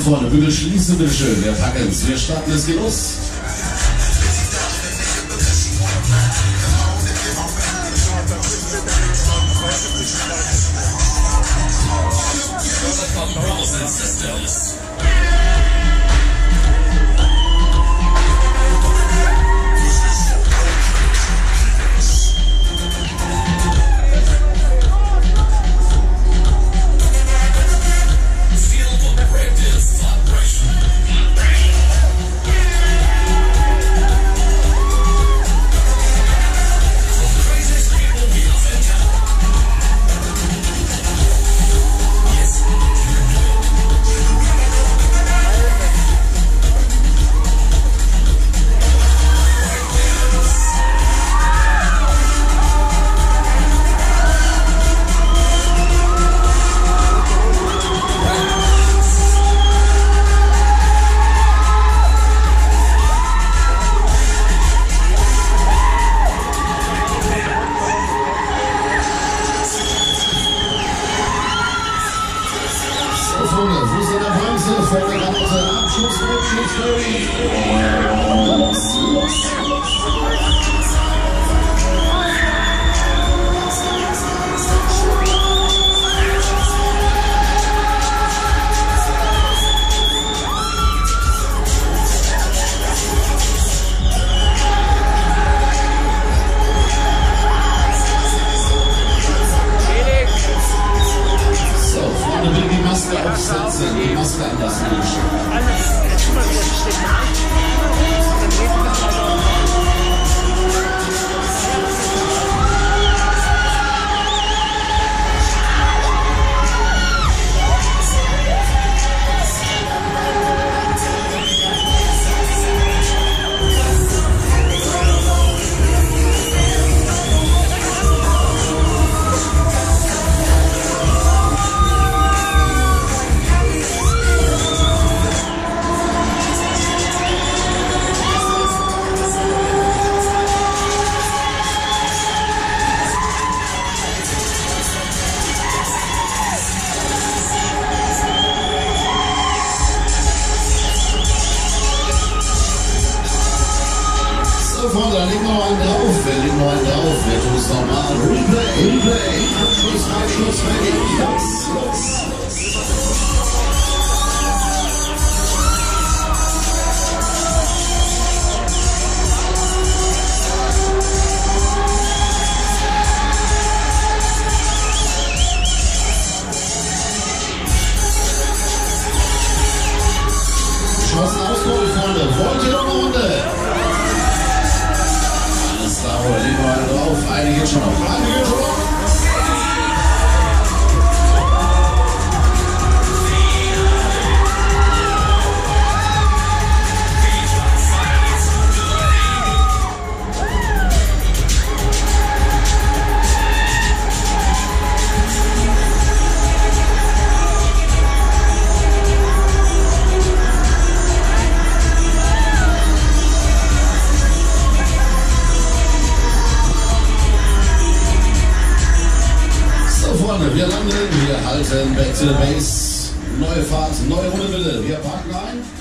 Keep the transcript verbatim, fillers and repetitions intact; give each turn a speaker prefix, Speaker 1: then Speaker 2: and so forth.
Speaker 1: Freunde, bitte schließen, bitte schön. Wir packen es. Wir starten es. Genuss. Fuß an der Bremse, vor der Granate, Abschluss mit Schiffsferry. Aufsetzen, die Maske anders Freunde, da liegt noch einen drauf. Wer liegt noch einen drauf? Wer tut es nochmal? Replay, Replay. Abschluss, Abschluss, fertig. Los, los. Chancen ausgeholt, Freunde. Wollt ihr noch eine Runde? Da liegen wir alle drauf. Einige schon noch. Einige schon noch. Wir landen, wir halten back to the base. Neue Fahrt, neue Runde bitte. Wir parken ein.